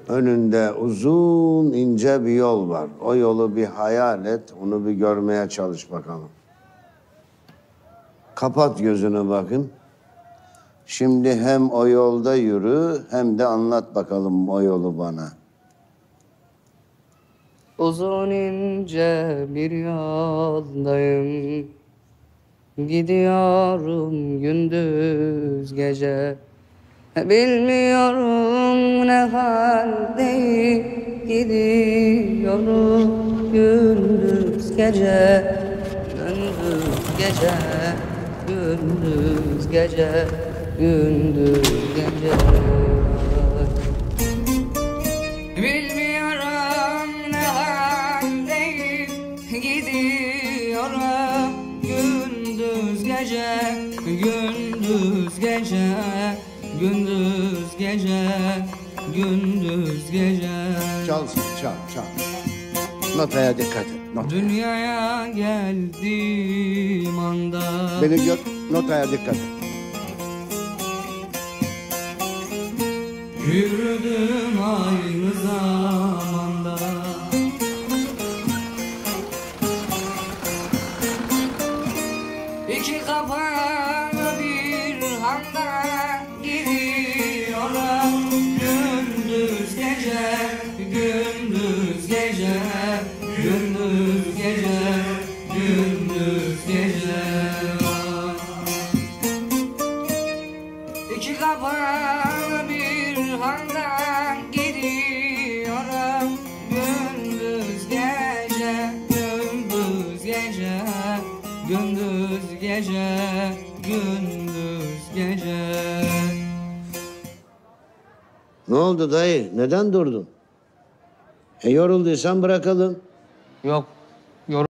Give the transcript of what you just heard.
Önünde uzun ince bir yol var. O yolu bir hayal et, onu bir görmeye çalış bakalım. Kapat gözünü bakın. Şimdi hem o yolda yürü hem de anlat bakalım o yolu bana. Uzun ince bir yoldayım, gidiyorum gündüz gece. Bilmiyorum ne haldeyim, gidiyorum gündüz gece. Gündüz gece, gündüz gece, gündüz gece. Bilmiyorum ne haldeyim, gidiyorum gündüz gece, gündüz gece, gündüz gece, gündüz gece. Çalsın, çal. Notaya dikkat et, notaya. Dünyaya geldiğim anda Beni gör, notaya dikkat et. yürüdüm aynı zamanda. İki kapalı bir handa gidiyorum gündüz gece, gündüz gece, gündüz gece, gündüz gece. İki kapalı bir handa gidiyorum gündüz gece, gündüz gece, gündüz gece, gündüz gece. Ne oldu dayı? Neden durdun? Yorulduysan bırakalım. Yok